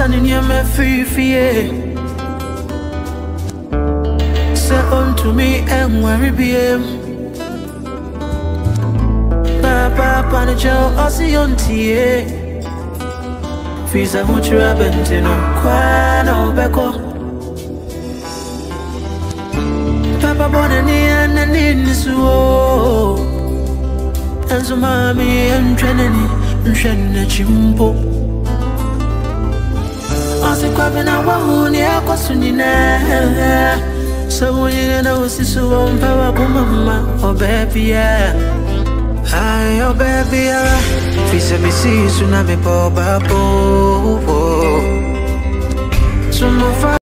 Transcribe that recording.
standing here, me free. Say unto me and worry be Papa Panajo, I see on tea. Fisa mucho abentino, quano beco. Papa Bonani and the Ninis, and so mammy and Trinity, and Shanna Chimpo. I say, Quabina, one year, Cosunina. So you know, so on power, mama, or baby, Hi, oh baby, fisa me see, tsunami, po, babo.